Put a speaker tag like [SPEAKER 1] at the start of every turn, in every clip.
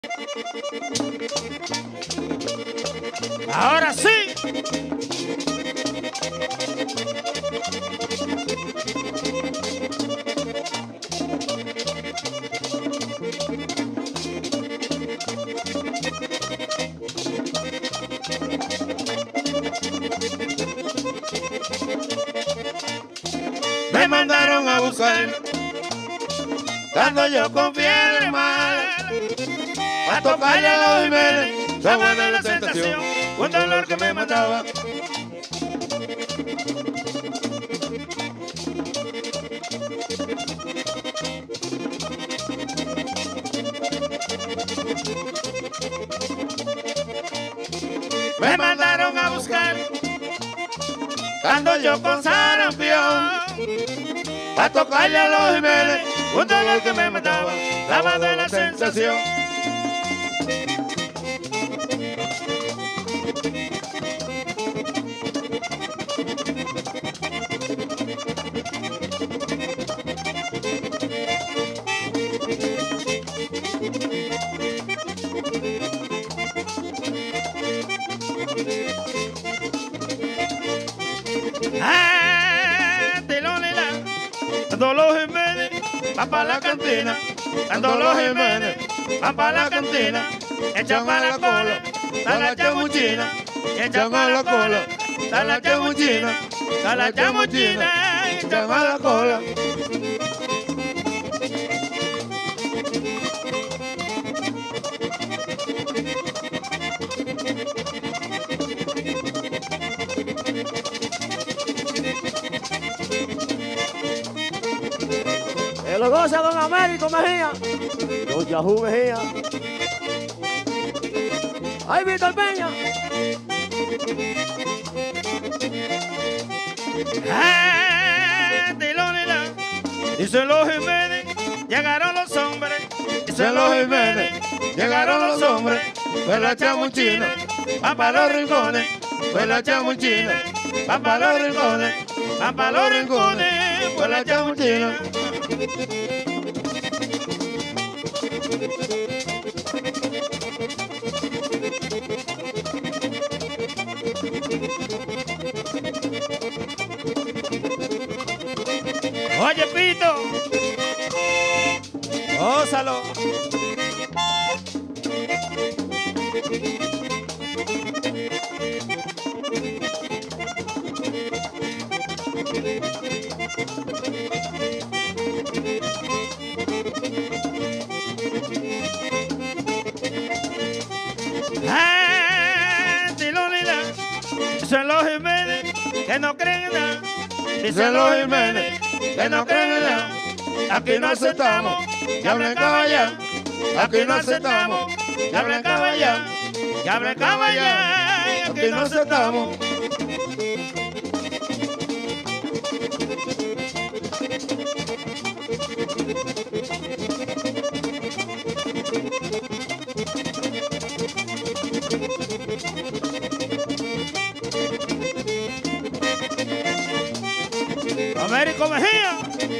[SPEAKER 1] Ahora sí.
[SPEAKER 2] Me mandaron a buscar, estando yo con fiebre mal, a tocarle a los Jiménez, la buena la tentación, un dolor que me mataba. Me mandaron a buscar, estando yo con sarampión, a tocarle a los Jiménez, un dolor que me mataba, la más de la sensación.
[SPEAKER 1] Cuando los Jiménez van para la cantina, cuando los Jiménez van para la cantina, echan para la cola, está la chamuchina, echan para la cola, está la chamuchina, está la chamuchina, echan para la cola.
[SPEAKER 3] Lo goza Don Américo Mejía, Don Yahoo Mejía. ¡Ay, Víctor Peña!
[SPEAKER 1] Dicen los Jiménez, llegaron los hombres.
[SPEAKER 2] Dicen los Jiménez, llegaron los hombres. Fue la chamuchina, van para los rincones. Fue la chamuchina, van para los rincones.
[SPEAKER 1] Van para los rincones,
[SPEAKER 2] fue la chamuchina.
[SPEAKER 1] Oye, Pito, gózalo. Dicen los Jiménez que no creen en nada.
[SPEAKER 2] Dicen los Jiménez que no creen en nada. Aquí no aceptamos que hablen caballá. Aquí no aceptamos que hablen caballá.
[SPEAKER 1] Que hablen caballá.
[SPEAKER 2] Aquí no aceptamos.
[SPEAKER 1] Américo Mejía.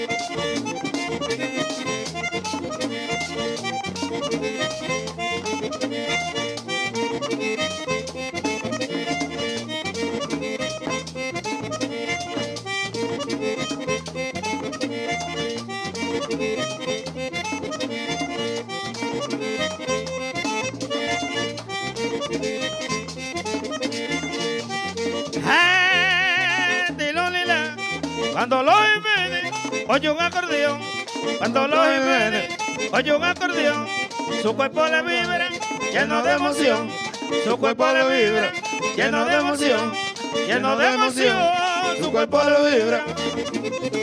[SPEAKER 1] Cuando los Jiménez oye un acordeón, cuando los Jiménez oye un acordeón, su cuerpo le vibra, lleno de emoción, su cuerpo le vibra, lleno de emoción, lleno de emoción,
[SPEAKER 2] Su cuerpo le vibra.